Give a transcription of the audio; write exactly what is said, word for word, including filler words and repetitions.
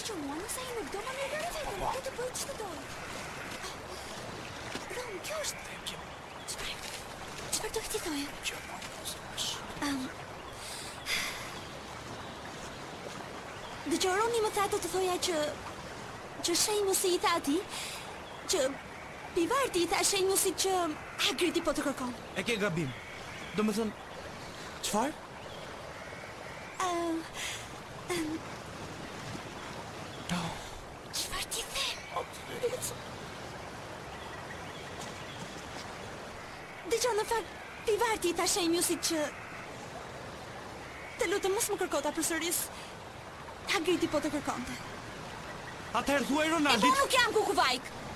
që mua nëse ai nuk do më mirë vetë, do të bëj ç'të doj. Rom, kjo është... Çfarë? Çfarë do të thoje? Um, Dëgjoj, Roni më tha do të thoja që... që Sheamusi i tha ati, që Pivarti i tha Sheamusit që Hagridi po të kërkon. E ke gabim. Do më thënë... Çfarë? Um, um, no. Çfarë ti the? Dëgjoj, në fakt, Pivarti i tha Sheamusit që... Të lutem mos më kërkota përsëris. Hagridi po të kërkonte. Atëherë thuaj E Ronaldit. po nuk jam kukuvajk.